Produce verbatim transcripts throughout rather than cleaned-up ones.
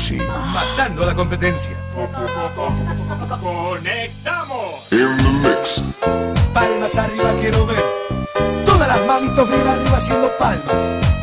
Maxi, matando a la competencia. ¡Conectamos! In the mix. Palmas arriba quiero ver. Todas las manitos bien arriba haciendo palmas.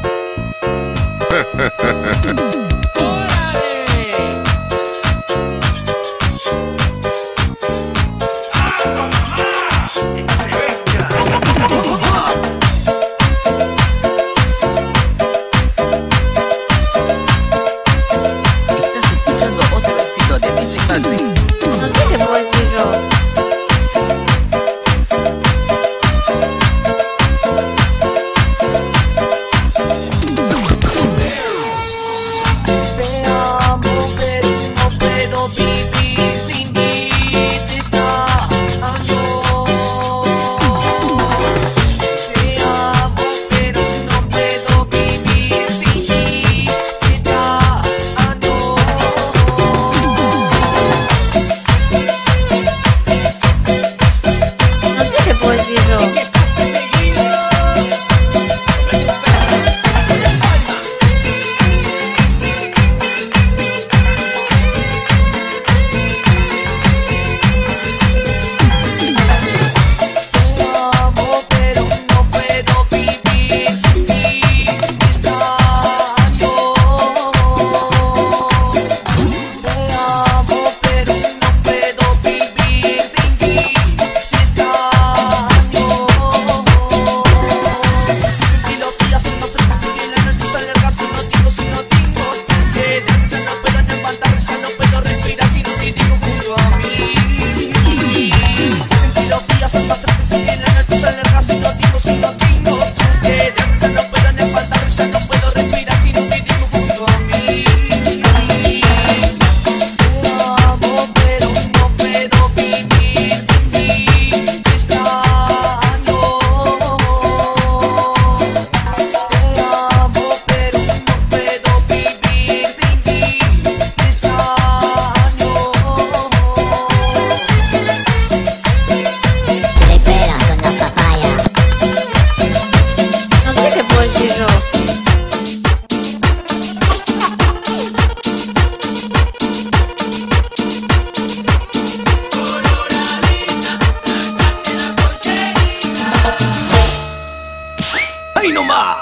¡Ahí nomás!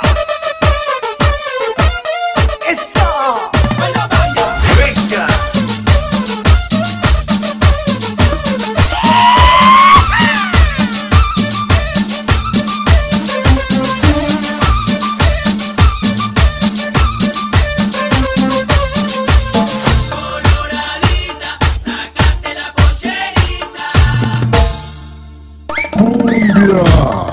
¡Eso! ¡Vaya, vaya! ¡Venga! Coloradita, sácate la pollerita. ¡Cumbia!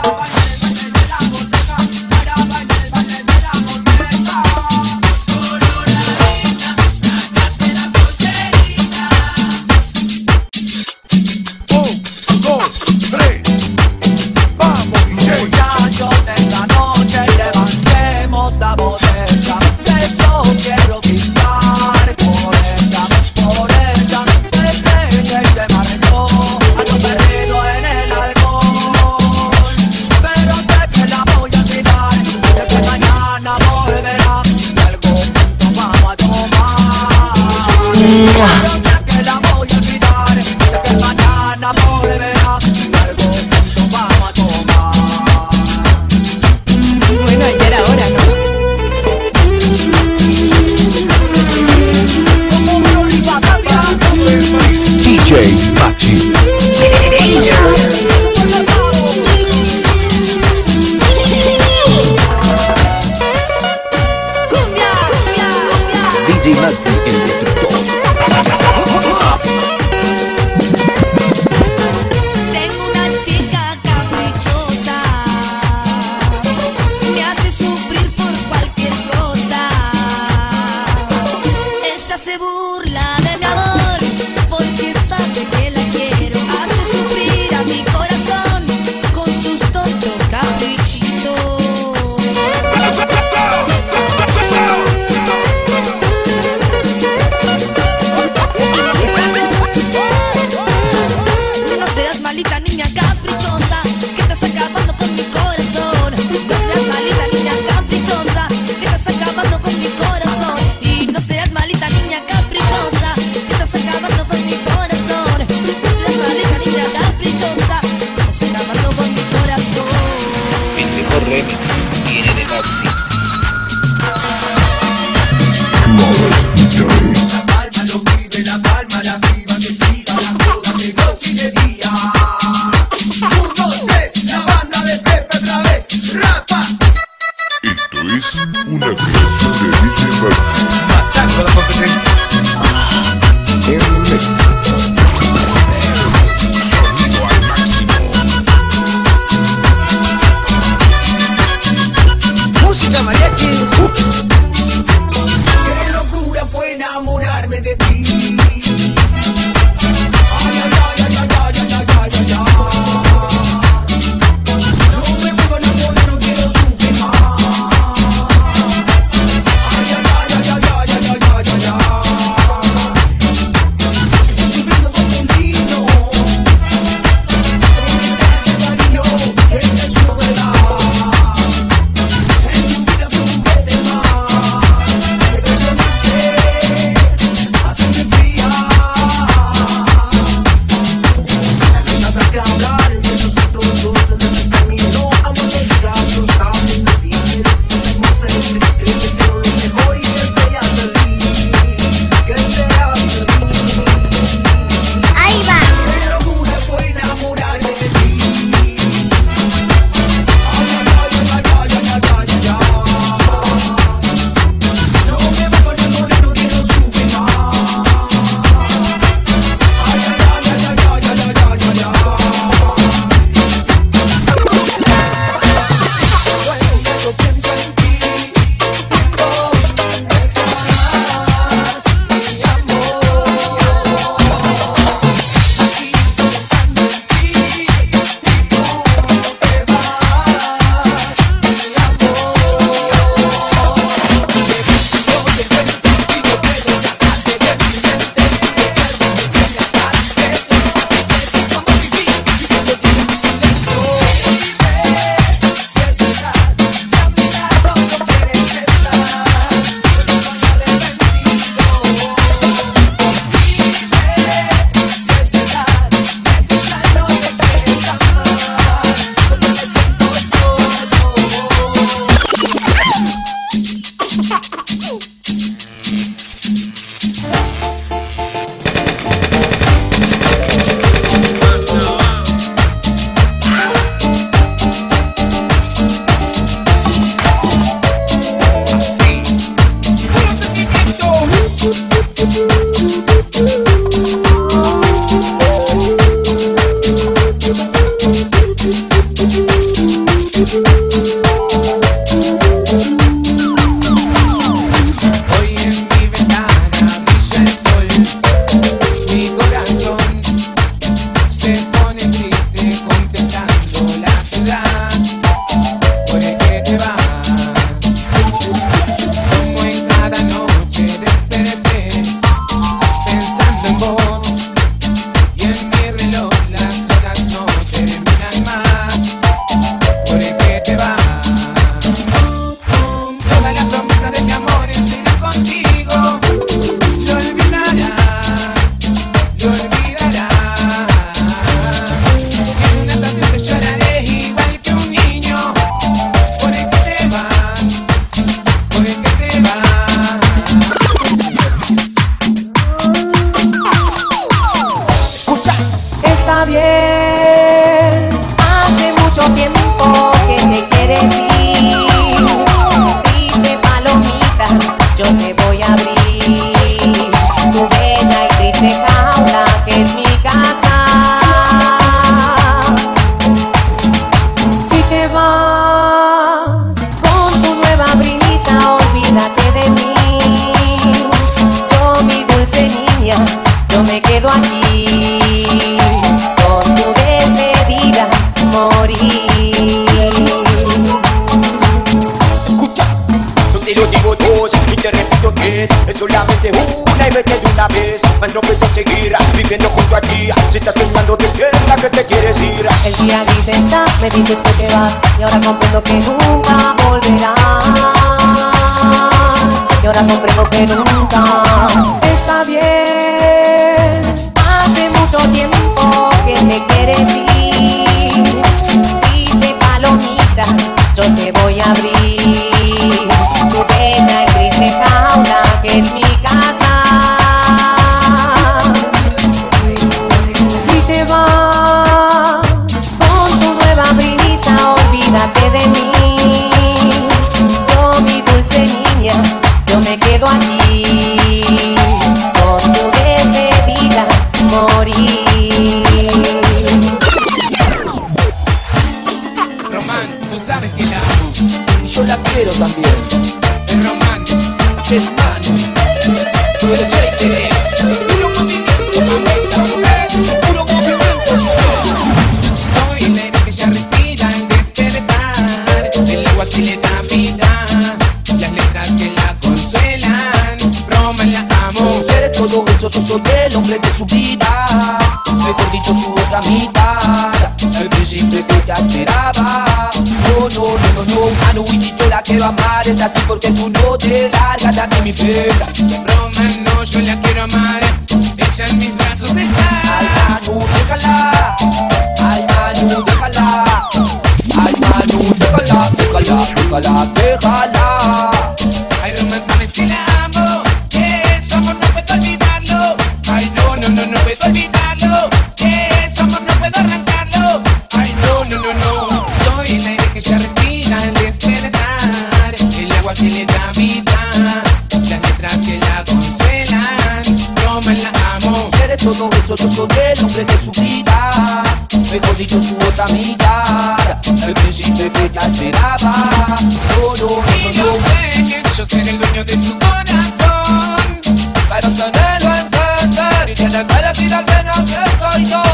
Que la voy a olvidar, sé que mañana volverá, algo juntos vamos a tomar. Bueno, ya era hora, ¿no? D J Maxi. D J Maxi, el destructor. Tengo una chica caprichosa, me hace sufrir por cualquier cosa. Ella se burla de mi amor porque sabe que la quiero. Hace sufrir a mi corazón con sus tontos caprichitos. No seas malita niña caprichosa, que estás acabando con mi corazón. No seas malita niña caprichosa, que estás acabando con mi corazón. Y no seas malita niña Está bien, hace mucho tiempo que te quieres ir. Triste palomita, yo te voy a abrir tu bella y triste jaula que es mi casa. Si te vas con tu nueva brisa, olvídate de mí. Yo, mi dulce niña, yo me quedo aquí, con tu despedida morir. Escucha, yo te lo digo dos y te repito tres. Es solamente una y vete de una vez. Mas no puedo seguir viviendo junto a ti si estás soñando de tierra que te quieres ir. El día gris está, me dices que te vas y ahora comprendo que nunca volverás. Y ahora comprendo que nunca. Está bien, hace mucho tiempo que te quieres ir. Triste palomita, yo te voy a abrir tu bella y triste jaula que es mi casa. Si te vas con tu nueva brisa, olvídate de mí. Yo, mi dulce niña, yo me quedo aquí, con tu despedida morir. Román, tú sabes que la amo Y yo la quiero también. El Román es mano. Tú eres Jake, puro movimiento, mamita, mujer, puro movimiento. Soy el aire que ya respira al despertar, el agua que le da vida, las letras que la consuelan. Román, la amo. Ser todo eso, yo soy el hombre de su vida. Mejor dicho, su otra mitad. El príncipe que te esperaba. No, no, no, no, no, Manu, y yo la quiero amar. Es así porque tú no te largas de mi pena. Román, no, yo la quiero amar, ella en mis brazos está. Ay, Manu, déjala. Ay, Manu, déjala. Ay, Manu, déjala, déjala, déjala, déjala. Ay, Román, sabes que la amo, que ese amor no puedo olvidarlo. Ay, no, no, no, no puedo olvidarlo, que ese amor no puedo arrancarlo. Ay, no, no, no, no. Soy el aire que ya respira al despertar, el agua que le da vida, las letras que la consuelan. Román, la amo. Eres todo eso, yo soy el hombre de su vida. Mejor dicho, su otra mitad. El príncipe que te esperaba. No, no, Y no, yo no, no. sé que yo seré el dueño de su corazón. Para tenerlo en entender y tener que decir al menos que estoy yo.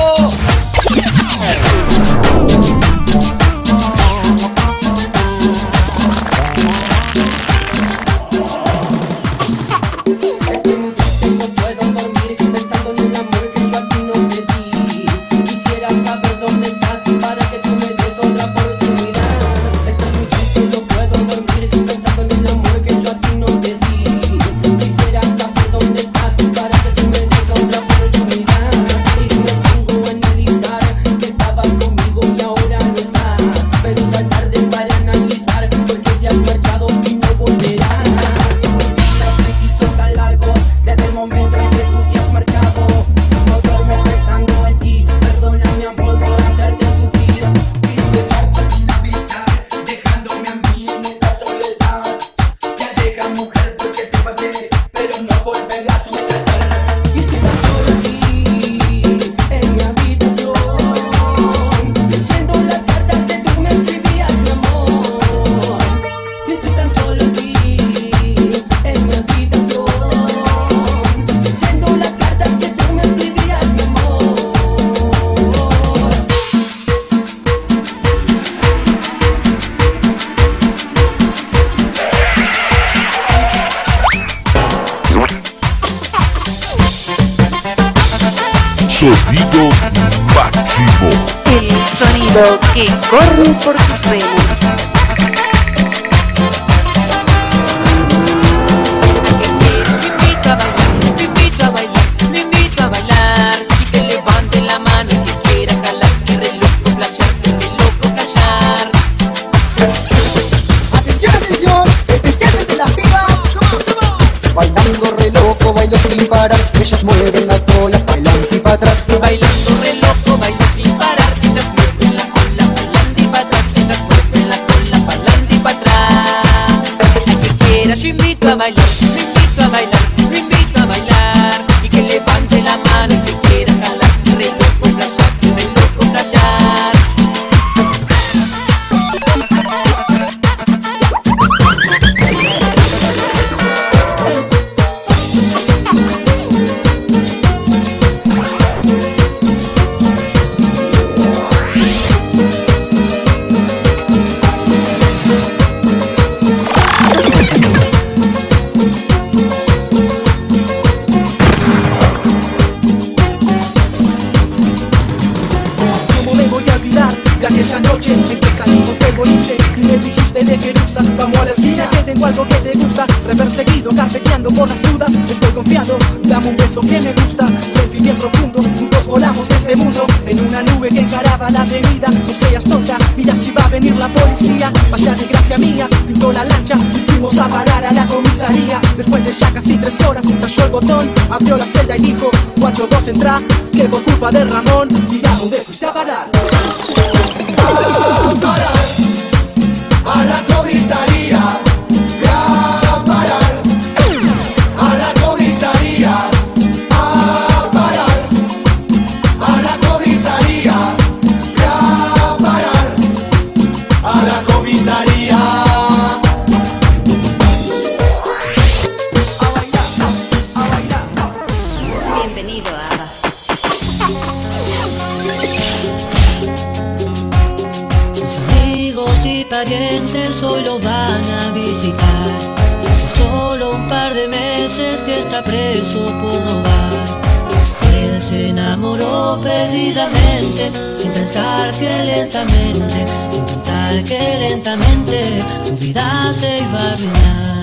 Desde mucho tiempo puedo dormir pensando en el amor que yo a ti no te di. Quisiera saber dónde estás para que tú me des otra oportunidad. Desde muy triste no puedo dormir pensando en el amor que yo a ti no te di. Quisiera saber dónde estás para que tú me des otra oportunidad. Y me pongo a analizar que estabas conmigo y ahora no estás. Pero ya es tarde para analizar porque te has marchado y no volverás. Se quiso tan largo desde el momento en que tú te has marchado. No duermo pensando en ti. Perdona mi amor por hacerte sufrir. Y te marchas sin avisar, dejándome a mí en esta soledad. Ya deja, mujer, porque te pasé, pero no volverás a suceder. Y estoy tan solo aquí, en mi habitación, leyendo las cartas que tú me escribías, mi amor. Y estoy tan solo aquí, en mi habitación, leyendo las cartas que tú me escribías, mi amor. Sonido máximo. El sonido que corre por tus venas. Me invito a bailar, me invito a bailar, me invito a bailar. Y que levante la mano y que quiera jalar. Que re loco playar, que re loco callar. Atención, atención, especial de las pibas. Bailando re loco, bailo sin parar. Ellas mueven la cola, bailan y para atrás. Bailando re loco, bailando noche en que salimos del boliche y me dijiste de Querusa, vamos a la esquina que tengo algo que te gusta. Re perseguido, cafeteando por las dudas, estoy confiado, dame un beso que me gusta, lento y bien profundo, juntos volamos de este mundo en una nube que encaraba la avenida. No seas tonta, mira si va a venir la policía. Vaya desgracia mía, pintó la lancha y fuimos a parar a la comisaría. Después de ya casi tres horas, talló el botón, abrió la celda y dijo: guacho, vos entrá, que por culpa de Ramón, mira dónde fuiste a parar. A parar a la comisaría, fui a parar a la comisaría, a parar a la comisaría, fui a parar a la comisaría. A bailar, a bailar. Bienvenido a Abas. Y parientes hoy lo van a visitar. Hace solo un par de meses que está preso por robar. Él se enamoró perdidamente, sin pensar que lentamente, sin pensar que lentamente su vida se iba a arruinar.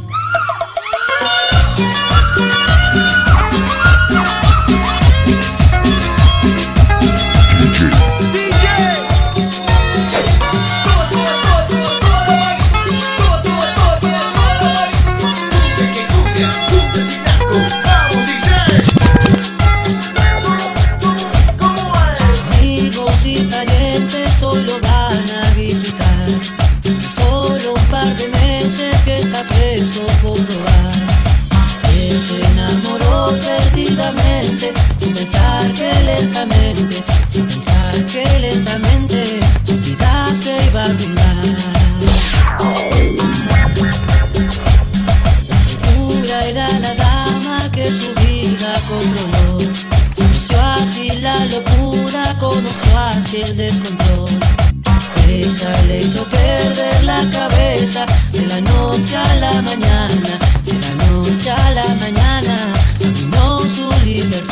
Sin pensar que lentamente, sin pensar que lentamente su vida se iba a arruinar. La locura era la dama que su vida controló. Conoció así la locura, conoció así el descontrol. Ella le hizo perder la cabeza de la noche a la mañana, de la noche a la mañana, arruinó su libertad.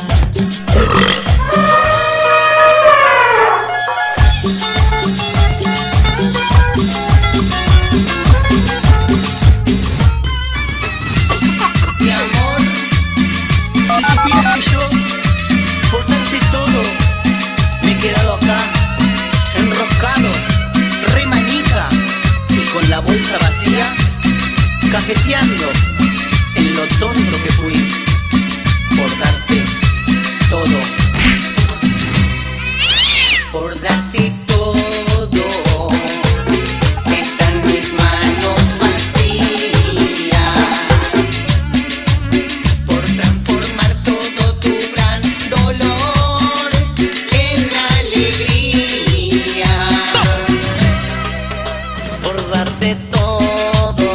Mi amor, si supieras que yo, por darte todo, me he quedado acá, enroscado, re manija, y con la bolsa vacía, cajeteando en lo tonto que fui, por darte todo, por darte todo, están mis manos vacías, por transformar todo tu gran dolor en alegría, por darte todo,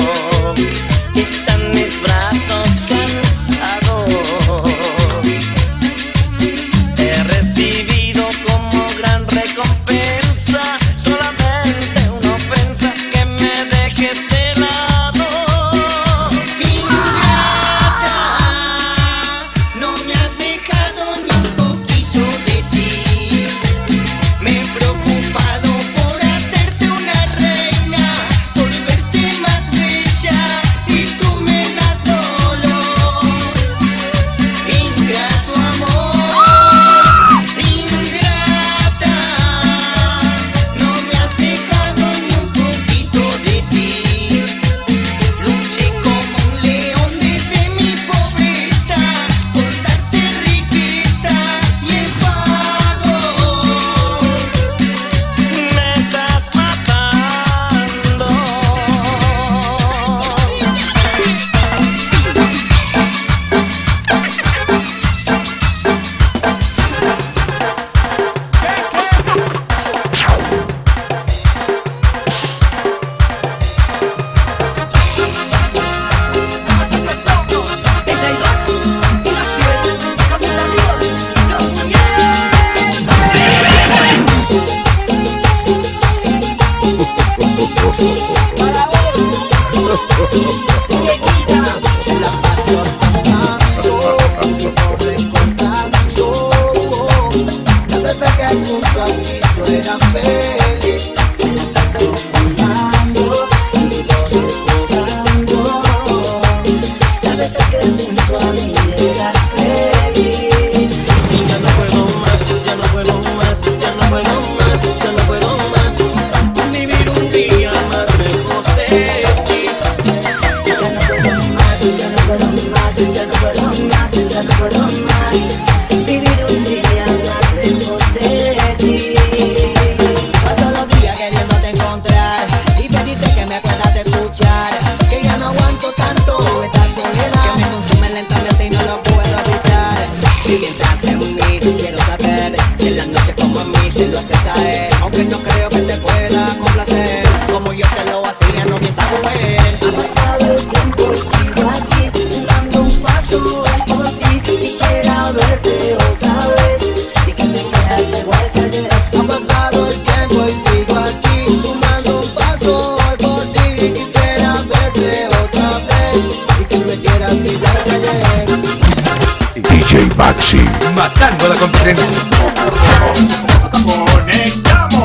están mis brazos cansados. He recibido como gran junto a ti yo era feliz. Estoy fumando y lo recordando. Las veces que junto a mí eras feliz. Y ya no puedo más, ya no puedo más, ya no puedo más, ya no puedo más vivir un día más lejos de ti. Ya no puedo más, ya no puedo más, ya no puedo más, ya no puedo más vivir un día más lejos de ti. Paso los días queriéndote encontrar y pedirte que me puedas escuchar, que ya no aguanto tanto esta soledad que me consume lentamente y no lo puedo evitar. Si piensas en mí, quiero saber si en las noches como a mí se lo haces a él, aunque no creo que te pueda complacer como yo te lo hacía, no mientras mujer. Ha pasado el tiempo y sigo aquí dando un paso por ti. Quisiera verte otra vez y que me quieras igual que ayer. Ha pasado el tiempo y sigo aquí tomando un paso por ti. Quisiera verte otra vez y que me quieras igual que ayer. D J Maxi, matando la competencia. ¡Conectamos!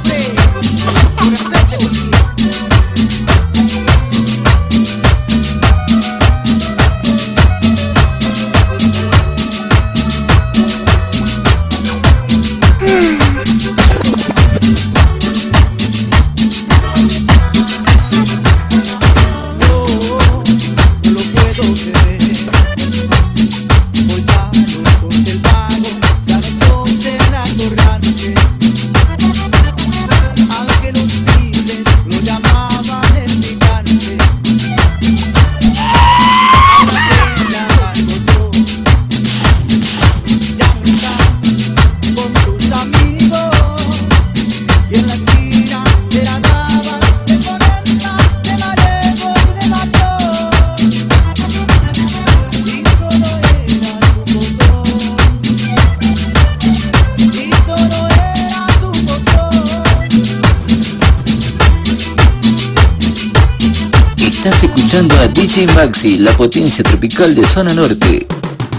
Estás escuchando a D J Maxi, la potencia tropical de zona norte.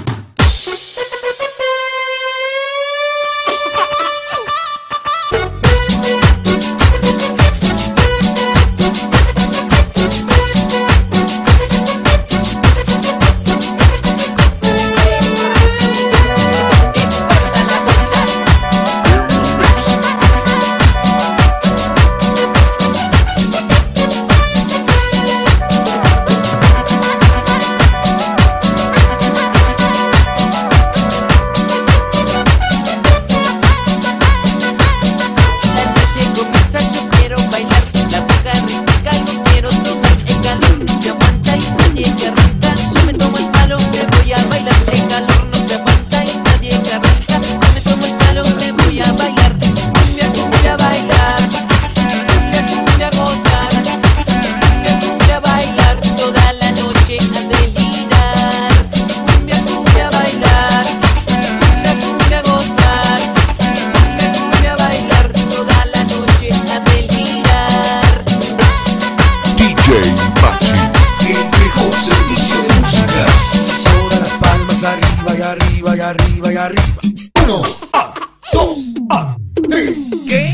arriba y arriba y arriba. Uno, ah, dos, ah, tres. ¿Qué?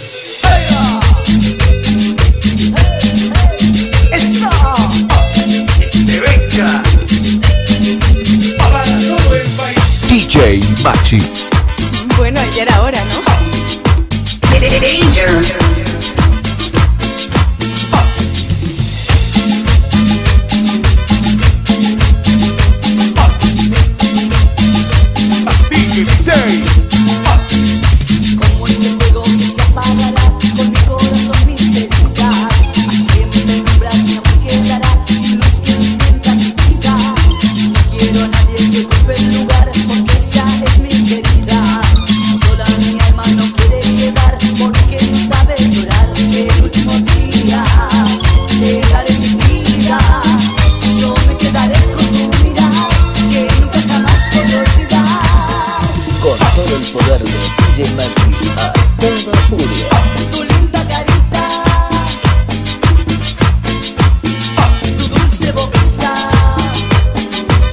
¡Eso! ¡Este venga! Para todo el país. D J Maxi. Bueno, ya era hora, ¿no? Danger. Como este fuego que se apagará con mi corazón, mis heridas. Así en mi penumbra mi amor quedará sin luz que encienda mi vida. No quiero a nadie que ocupe el lugar porque ella es mi querida. Sola mi alma no quiere quedar porque no sabe llorar. El último día llegaré en mi vida. Yo me quedaré con tu mirar que nunca jamás puedo olvidar. Con todo el poder de D J Maxi a toda furia. Tu linda carita, tu dulce boquita,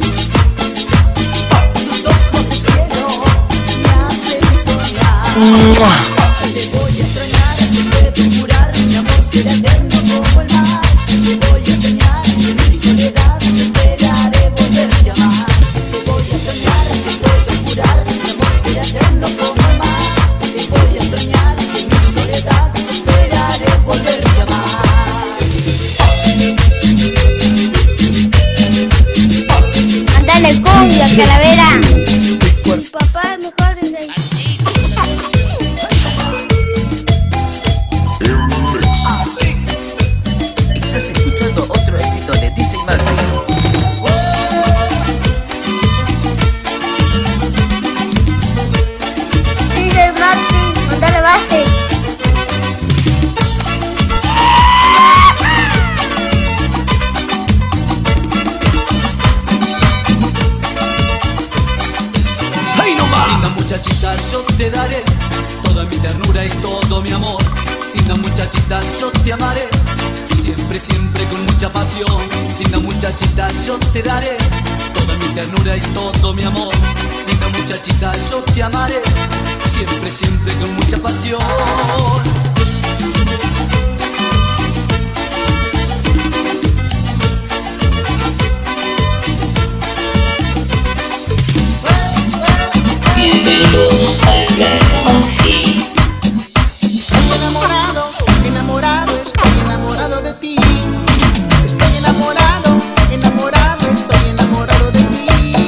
tus ojos de cielo me hacen soñar. Te voy a extrañar, te puedo jurar, mi amor será eterno como el mar. Te voy a extrañar, en mi soledad te esperaré volverte a amar. Te voy a extrañar, te puedo jurar, mi amor será eterno como el mar. Te voy a extrañar, en mi soledad te esperaré volverte a amar. Mándale cumbia, calavera. Tu papá es mejor desde ahí. Estás escuchando otro éxito de D J Maxi. D J Maxi, mándale base. Linda muchachita, yo te daré toda mi ternura y todo mi amor. Linda muchachita, yo te amaré siempre, siempre con mucha pasión. Linda muchachita, yo te daré toda mi ternura y todo mi amor. Linda muchachita, yo te amaré siempre, siempre con mucha pasión. Bienvenidos al Maxi. Estoy enamorado, enamorado, estoy enamorado de ti. Estoy enamorado, enamorado, estoy enamorado de ti.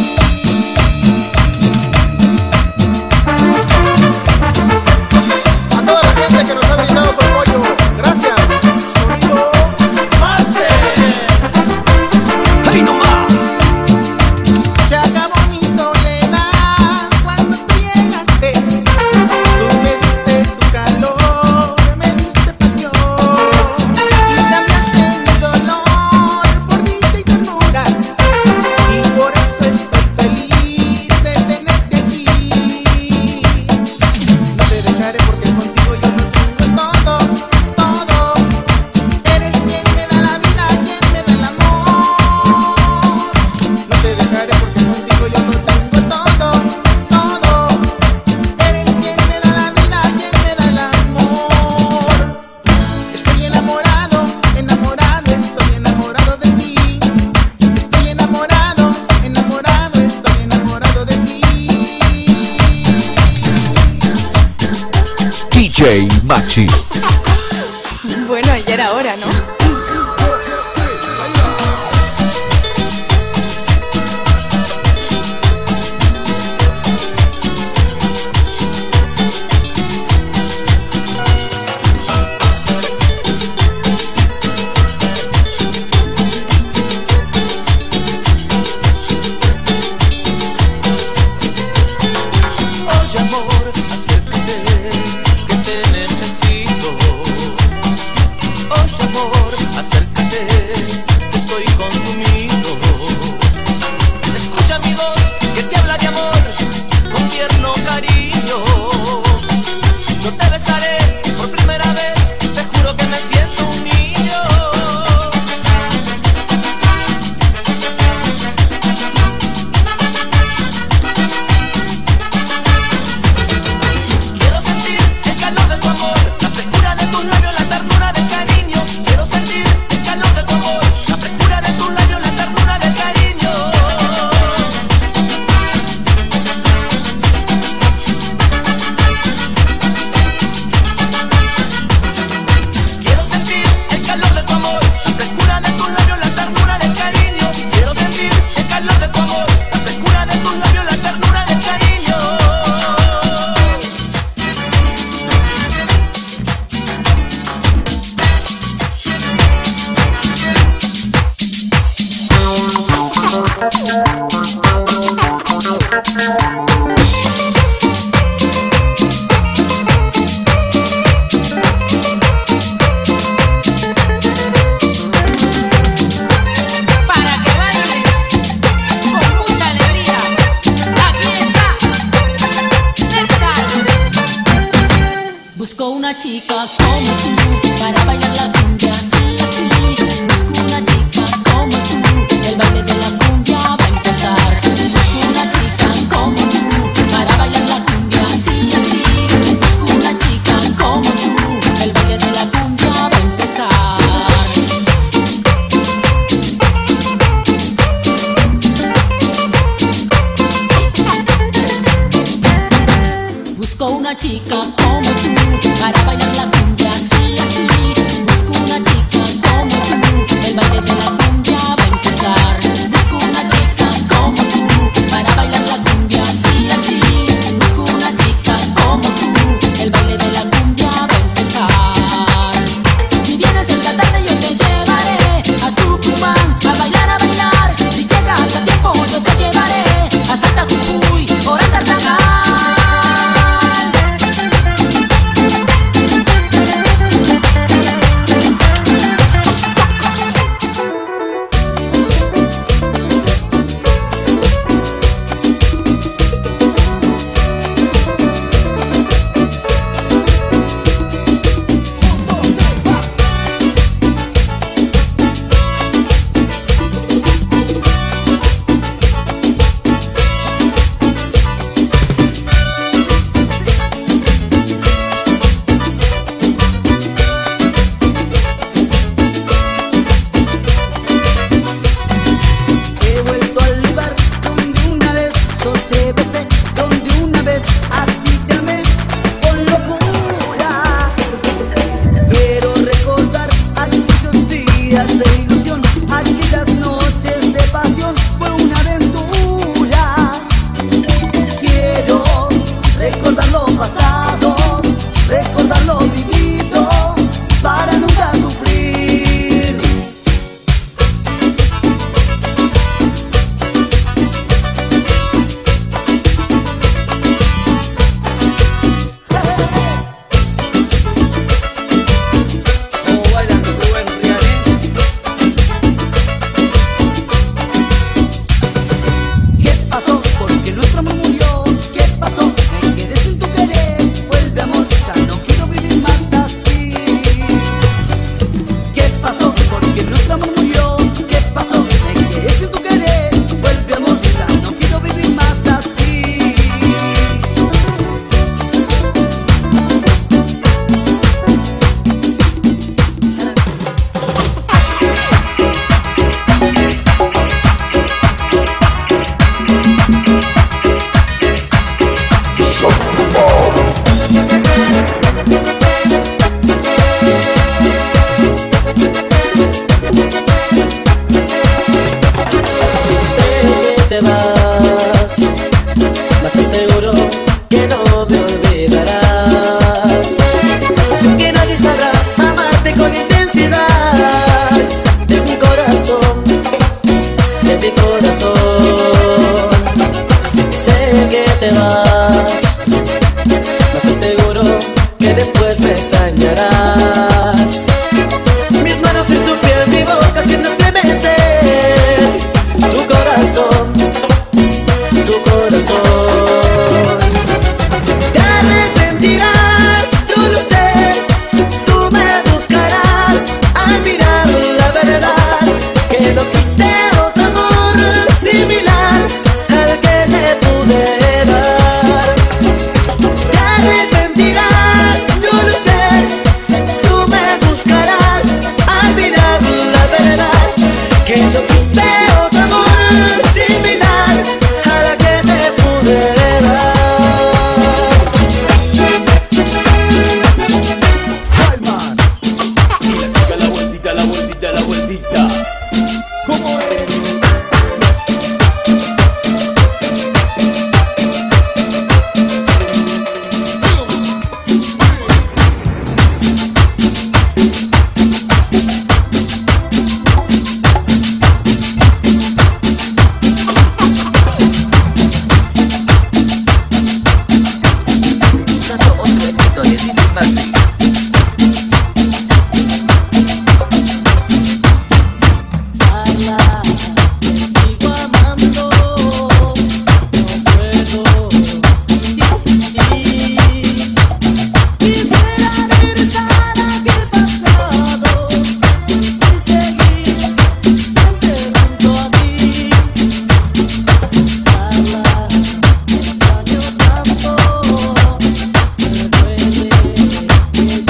A toda la gente que nos ha brindado su apoyo, gracias. Sonido Pase. ¡Hey, no más! Se acabó mi soledad cuando tú llegaste. Tú me diste tu calor, me diste pasión y cambiaste mi dolor por dicha y ternura. Y por eso estoy feliz de tenerte aquí. No te dejaré porque contigo yo lo tengo todo, todo. Eres quien me da la vida, quien me da el amor. No te dejaré porque contigo yo lo tengo todo, todo. Eres quien me da la vida, quien me da el amor. Estoy enamorado, enamorado, estoy enamorado de ti. Estoy enamorado, enamorado, estoy enamorado de ti. D J Maxi. Bueno, ya era hora, ¿no? Oye amor, acércate, que te necesito. Oye amor, acércate, que estoy consumido. Escucha mi voz, que te habla de amor, con tierno cariño. Yo te besaré por primera vez, te juro que me siento un niño. Quiero sentir el calor de tu amor, la frescura de tus labios, la ternura del cariño. Quiero sentir el calor de tu amor, la frescura de tus labios, la ternura del cariño. Quiero sentir el calor de tu amor, la frescura de tus labios, la ternura del cariño. Quiero sentir el calor de tu amor, la frescura de tus labios, la ternura del cariño. Para que bailes con mucha alegría. Aquí está Metal. Busco una chica como tú para bailar la cumbia así, así. Busco una chica como tú, el baile de la cumbia va a empezar. Busco una chica como tú para bailar la cumbia así, así. Busco una chica como tú para bailar la cumbia así, así. Busco una chica como tú, el baile de la cumbia va a empezar. Busco una chica como tú para bailar la cumbia así, así. Busco una chica como tú, el baile de la cumbia va a empezar. Si vienes esta tarde yo te llevaré a Tucumán a bailar, a bailar. Si llegas a tiempo yo te llevaré a Salta, Jujuy, por a Tartagal. He vuelto al lugar donde una vez yo te besé, donde una vez a ti te amé con locura. Quiero recordar aquellos días de ilusión, aquellas noches de pasión, fue una aventura. Quiero recordar lo pasado, recordar lo vivido, para nunca sufrir. ¿Qué pasó? Porque nuestro amor murió. ¿Qué pasó? Me quedé sin tu querer. Vuelve amor, ya no quiero vivir más así. ¿Qué pasó? Porque nuestro amor murió. ¿Qué pasó? Me quedé sin tu querer. Vuelve amor, ya no quiero vivir más así. Sé que te vas, mas te aseguro que no me olvidarás, que nadie sabrá amarte con intensidad. De mi corazón, de mi corazón. Sé que te vas, mas te aseguro que después me extrañarás. Mis manos en tu piel, mi boca haciendo estremecer tu corazón, tu corazón. Te arrepentirás, yo lo sé. Tú me buscarás al mirar la verdad, que no existe otro amor similar al que te pude dar. Te arrepentirás, yo lo sé. Tú me buscarás al mirar la verdad, que no existe otro amor similar a la que te pude dar. Y la chica la vueltita, la vueltita, la vueltita. ¿Cómo es? Carla, extraño tanto, me duele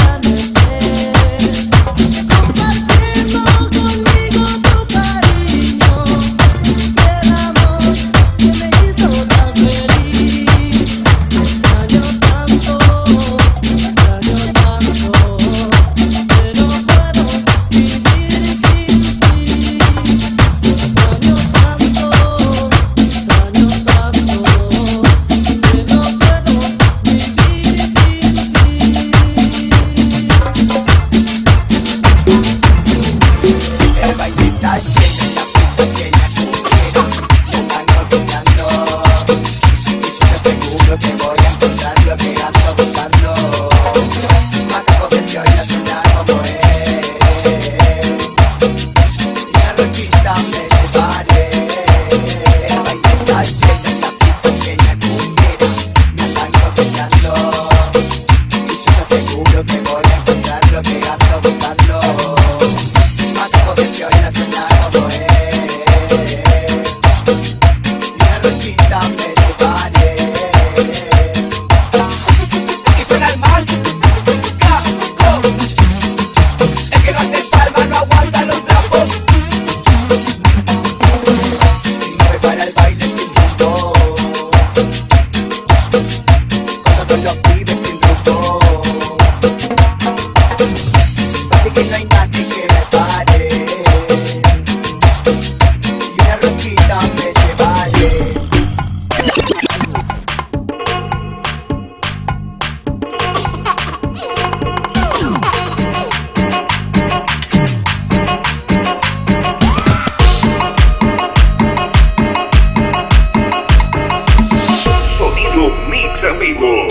seguro que voy a encontrar lo que ando buscando. Acabo de violar hace largo, eh. Una rosita me separe. Y suena el mal. Caco. El que no hace palma no aguanta los trapos. Y me para el baile sin rumbo. Cuando son los pibes sin rumbo. Así que no hay nadie que me pare. Y una rosquita me separe. Sonido Mix en vivo.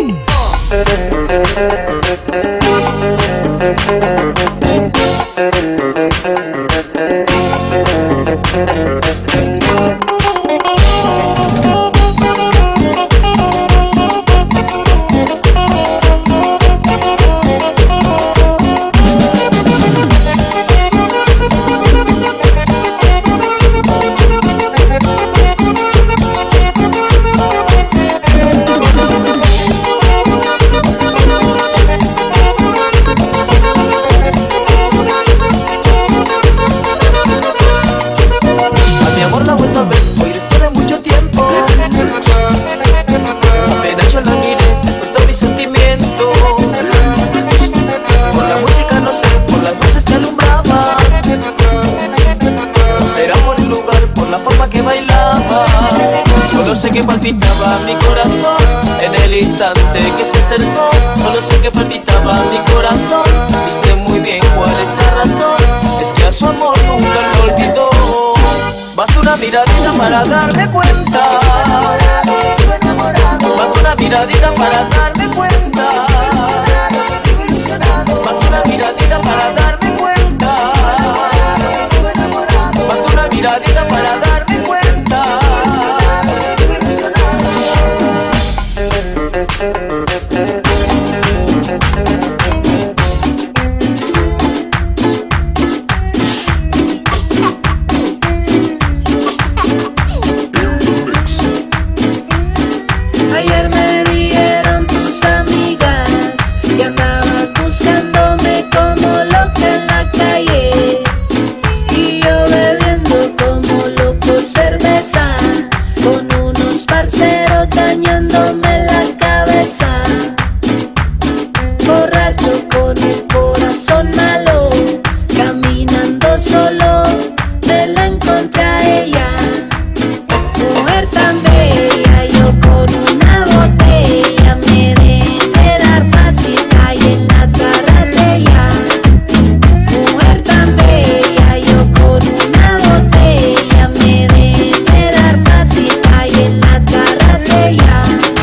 A mi amor la he vuelto a ver hoy después de mucho tiempo. Apenas yo la miré, despertó mi sentimiento. Por la música no sé, por las luces que alumbraba. No será por el lugar, por la forma que bailaba. Solo sé que palpitaba mi corazón en el instante que se acercó. Solo sé que palpitaba mi corazón y sé muy bien cuál es la razón. Es que a su amor nunca lo olvidó. Basta una miradita para darme cuenta. Basta una miradita para darme cuenta. Basta una miradita para darme cuenta. Basta una miradita para darme cuenta. Ayer me dieron tus amigas y andabas buscándome como loca en la calle. Y yo bebiendo como loco cerveza con unos parceros dañándome la cabeza. Borracho con el corazón malo, caminando solo me la encontré a ella. Mujer tan bella, yo con una botella me dejé dar fácil, caí en las garras de ella. Mujer tan bella, yo con una botella me dejé dar fácil, caí en las garras de ella.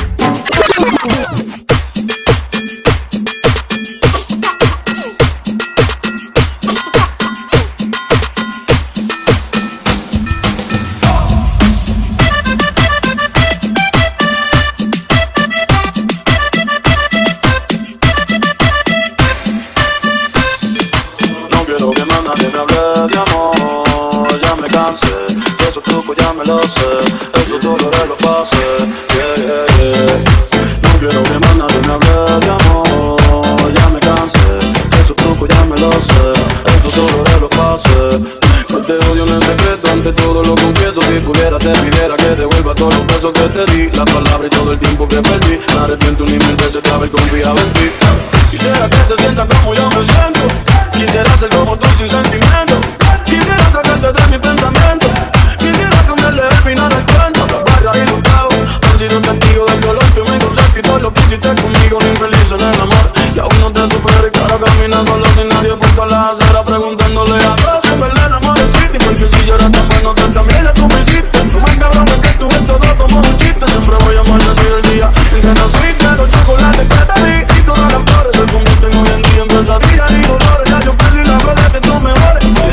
No quiero que más nadie me hable de amor. Ya me cansé, de esos trucos ya me lo sé. Esos dolores los pasé, yeah, yeah, yeah. No quiero que más nadie me hable de amor. Ya me cansé, de esos trucos ya me lo sé. Esos dolores los pasé. No te odio en secreto, ante todo lo confieso. Si pudiera te pidiera que devuelva todos los besos que te di, la palabra y todo el tiempo que perdí. Me arrepiento ni mente se traba y confiaba en ti. Quisiera que te sientas como yo me siento. Quisiera ser como tú sin sentimiento. Quisiera sacarte de mi pensamiento. Quisiera cambiarle el final al cuento. Las barras y los tragos han sido testigos del dolor que me causaste y todo lo que hiciste conmigo. Ni infeliz en el amor y aún no te supero. Y cara camina solo sin nadie por todas las aceras preguntándole a Dios si en verdad el amor existe. Porque si yo era tan bueno que también tú me hiciste. Tú me encabrones que tú ves todo como un chiste. Siempre voy a maldecir el día en que naciste. Los chocolates que te di y todas las flores se convierten hoy en día en pesadillas y dolores. Ya yo perdí la rueda de tus mejores.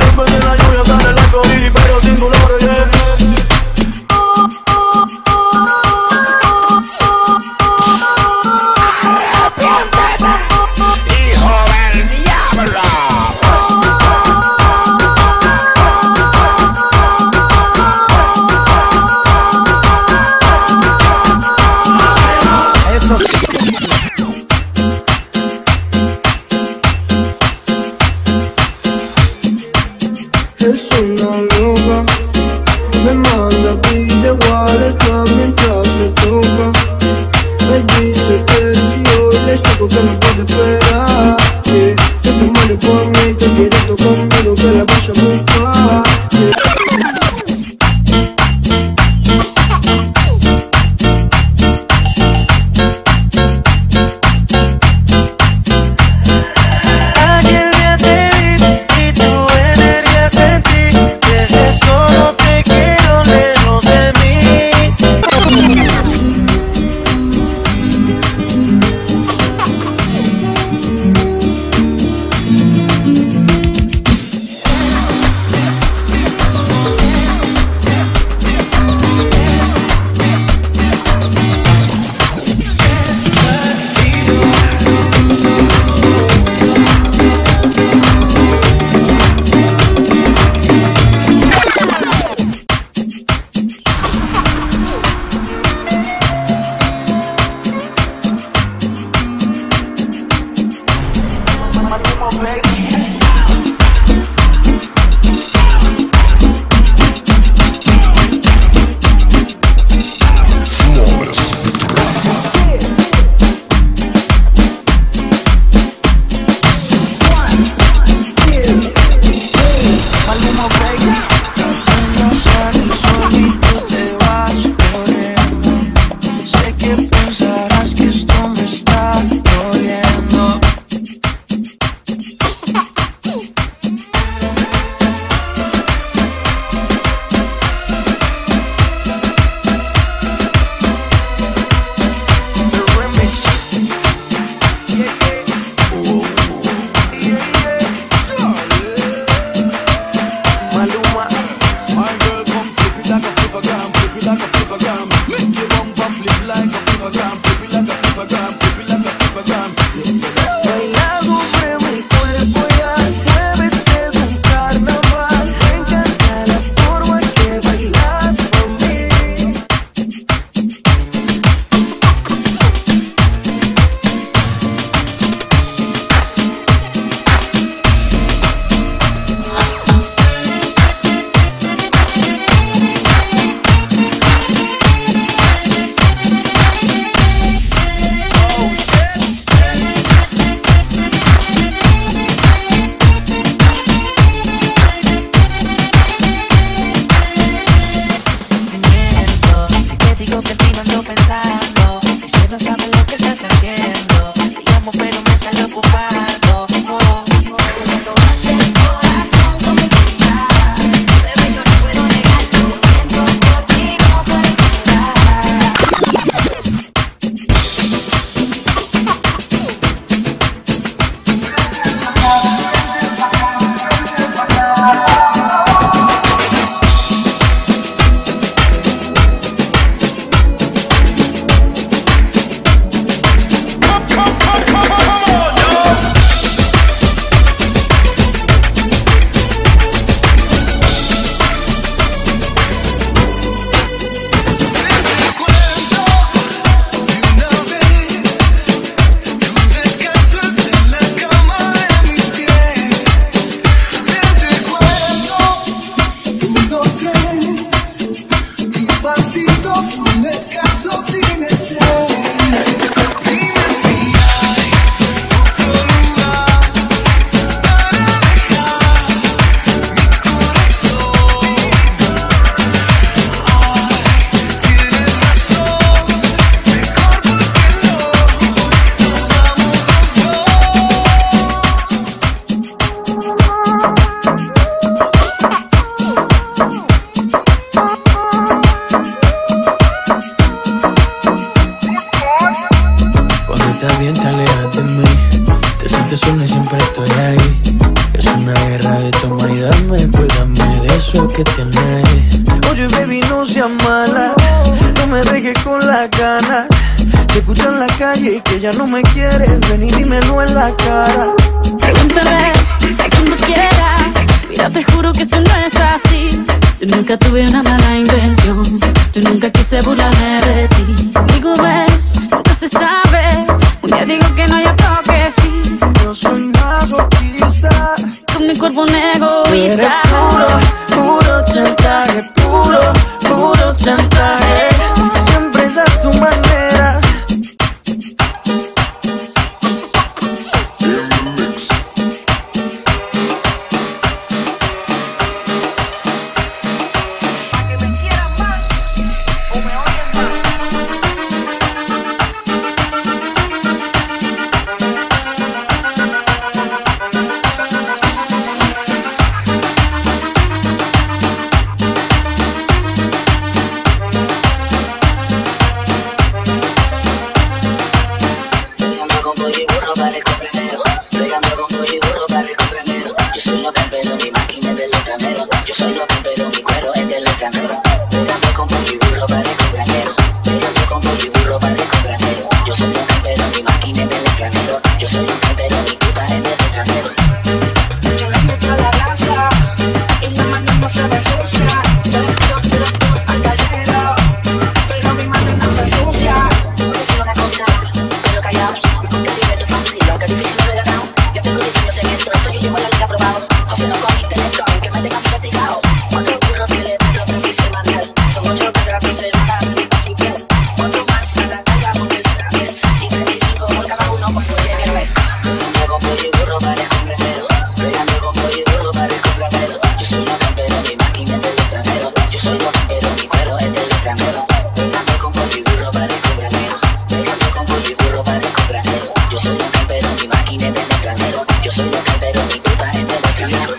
es una loca. Me manda iguales mientras se toca. Me dice que si hoy les toco que no puede esperar, yeah. Que se muere por mí, que quiere esto conmigo, que la vaya a buscar, yeah. Ya no me quieres, ven y dímelo en la cara. Pregúntale a quien tú quieras, mira, te juro que eso no es así. Yo nunca tuve una mala intención, yo nunca quise burlarme de ti. Conmigo ves, nunca se sabe, un día digo que no, y otro que sí. Yo soy masoquista, con mi cuerpo un egoísta. Eres puro soy local, pero mi tipa es del extranjero. Yo le meto la grasa y la mano no se me sucia. Yo le tiro, tiro, tiro al caldero, pero mi mano no se ensucia. Te voy a decir una cosa, pero callado. Me gusta dinero fácil, aunque difícil no lo he ganado. Yo tengo diseños en esto, eso yo llevo la liga probado. José no con intelecto, aunque me tengan investigado. Cuatro burros que le dan otro sistema real. Son ocho para que se van a mi piel. Otro más a la carga porque es una vez. Y treinta y cinco por cada uno cuando llegue el mes. Yo ando con pollo y burro para el compradero. Yo ando con pollo y burro para el compradero. Yo soy local, pero mi máquina es del extranjero. Yo soy local, pero mi cuero es del extranjero. Yo ando con pollo y burro para el compradero. Yo ando con pollo y burro para el compradero. Yo soy local, pero mi máquina es del extranjero. Yo soy local, pero mi tipa es del extranjero.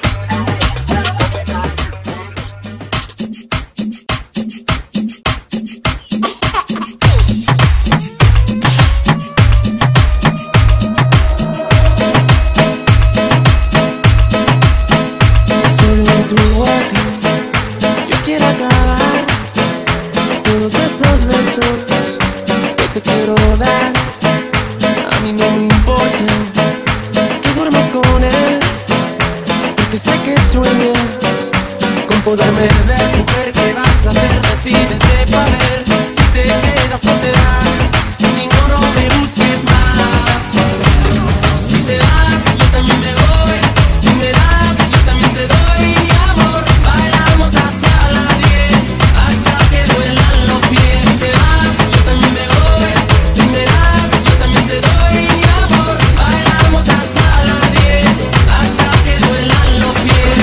Solo en tu boca yo quiero acabar todos esos besos que te quiero dar. A mí no me importa que duermas con él, porque sé que sueñas con poderme ver. Mujer, ¿qué vas a hacer? Decídete pa' ver si te quedas o te vas. Si no, no me busques más. Si te vas, yo también me voy. Si me das, yo también te doy mi amor. Bailamos hasta las diez, hasta que duelan los pies. Si te vas, yo también me voy. Si me das, yo también te doy mi amor. Bailamos hasta las diez, hasta que duelan los pies.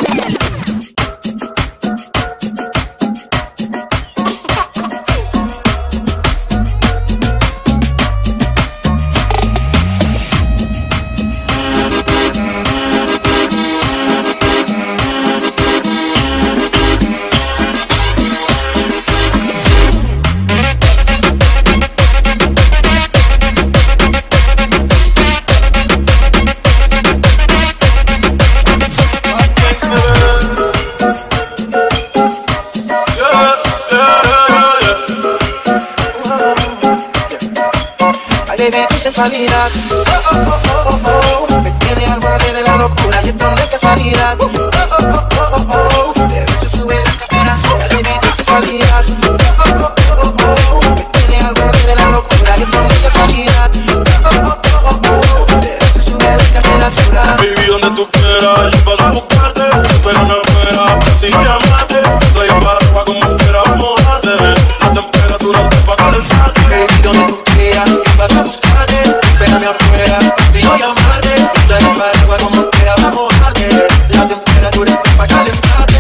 Ay, baby, tu sensualidad, oh, oh, oh, oh, oh, oh, me tiene al borde de la locura y esto no es casualidad. Oh, oh, oh, oh, oh, oh, de beso sube la temperatura. Baby, tu sensualidad, oh, oh, oh, oh, oh, me tiene al borde de la locura y esto no es casualidad. Oh, oh, oh, oh, oh, de beso sube la temperatura. Baby, donde tú quieras, yo paso a buscarte, pero no fuera sin llamarte. Traigo paraguas como quiera, vamos a darte. La temperatura está pa' calentarte. Baby, donde tú quieras, yo paso a buscarte, espérame afuera, si no llamarte. Traigo paraguas como quiera, vamos a darte. La temperatura está pa' calentarte.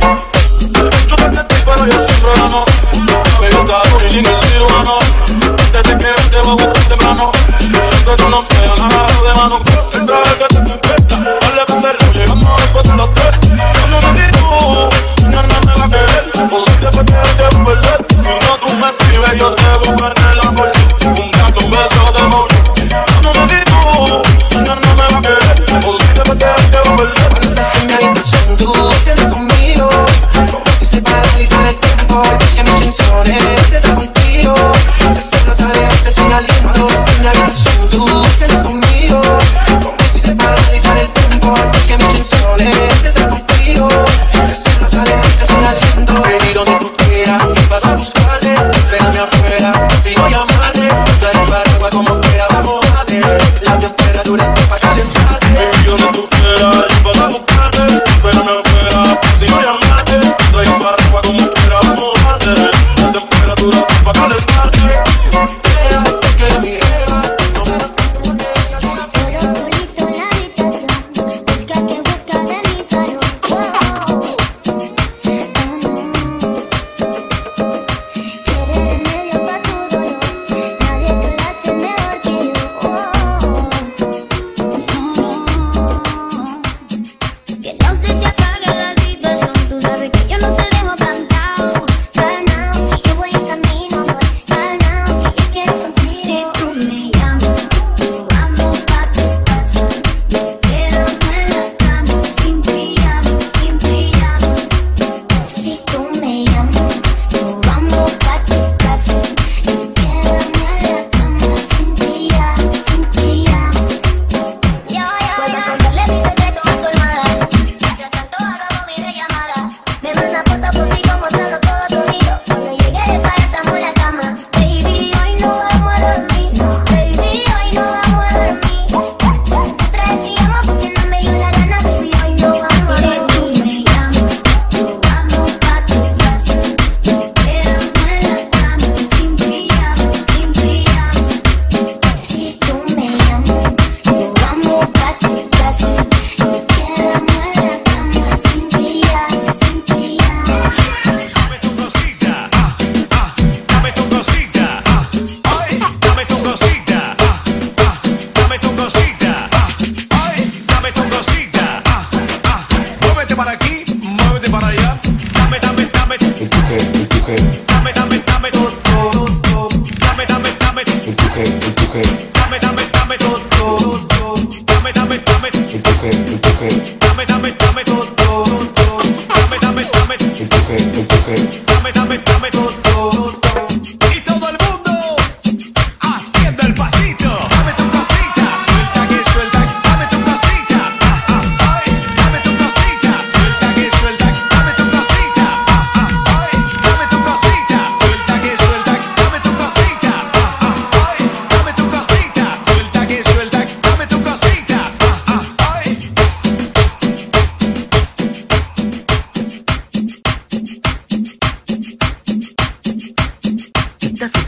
Yo te metí, pero yo siempre gano. Me gusta y sin el cirujano. Desde que te voy a gustar temprano. Que tú no me ganas de mano. El traje que te completa, dale con el llegamos después de los tres. Yo no sé si tú, no, no me va a querer. O si después te dejo de perder. Si no tú me escribes, yo te buscaré en la corte. Un gato, un beso de morir. Yo no sé si tú, no, no me va a querer. O si después te dejo de perder. Cuando estás en mi habitación, tú sientes conmigo, como si se paralizara el tiempo. Es que mi intención es estar contigo, hacerlo saber antes sin aliento. Estás en mi habitación, tú sientes conmigo, como si se paralizara el tiempo. Es que mi intención es estar contigo, hacerlo saber antes sin aliento. Baby, donde tú quieras, vas a buscarte, espérame afuera, si no llamarte. Trae paraguas como quiera, vamos a ver. La temperatura está pa' calentarte. Baby, donde tú quieras, yo paso a buscarte, espérame afuera, si no llamarte. Traigo paraguas como quiera, vamos a darte. La temperatura está pa' calentarte. Que mi Eva, Soy solito en la habitación, busca que busca de mi calor. Quiere remedio pa' tu dolor, nadie te lo hace mejor que yo.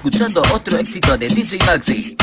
escuchando otro éxito de D J Maxi.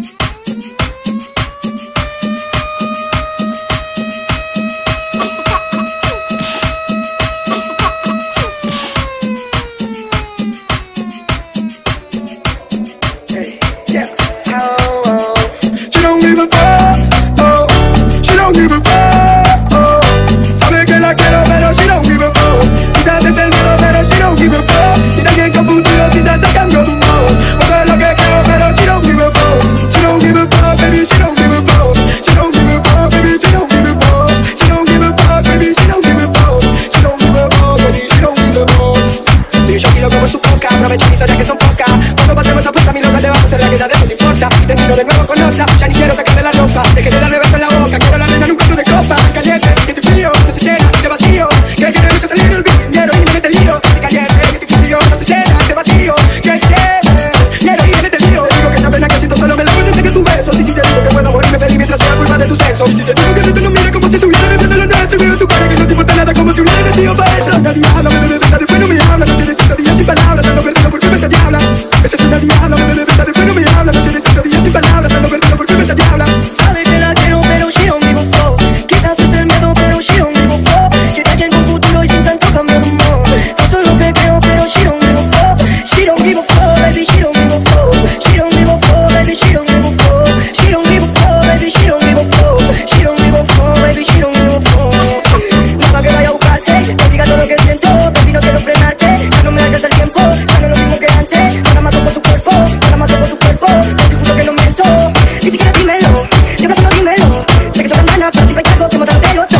Termino de nuevo con otra, ya ni quiero sacarle la ropa. Dejé de darle beso en la boca, quiero la nena en un cuarto de copa. Caliente, que te frío, no se llena, te vacío. Que quiero mucho salir del dinero y me mete el lío. Caliente, que te frío, no se llena, te vacío. Que quiero, quiero y me mete el lío. Te digo que esta pena que siento solo me la voy desde que tu beso. Y si te digo que puedo morirme feliz mientras sea culpa de tu sexo. Y si te digo que no te lo mires como si estuviera detrás de la neta. Y veo tu cara que no te importa nada como si hubiera nacido para eso. Una diabla, me bebe besa, después no me habla. No te necesito días sin palabras, ando perdido porque me esa diabla. Esa es una diabla, me bebe besa, después no me habla. No te necesito días sin palabras, ando perdido porque me esa diabla. Sabe que la quiero pero she don't give a fuck. Quizás es el miedo pero she don't give a fuck. Quiere alguien con futuro y sin tanto cambio de humor. Eso es lo que creo pero she don't give a fuck. She don't give a fuck, baby, she don't give a fuck. She don't give a fuck, baby, she don't give a fuck. She don't give a fuck, baby, she don't give a fuck. She don't give a fuck, baby, she don't give a fuck. Nada que vaya a buscarte, te diga todo lo que siento. Baby, no quiero frenarte, ya no me alcanza el tiempo. Ya no es lo mismo que antes, ahora mato por tu cuerpo. Ahora mato por tu cuerpo, no te juro que no miento. Ni siquiera dímelo, siempre solo dímelo. Sé que sos hermana, pero si me cargo, te mataré el otro.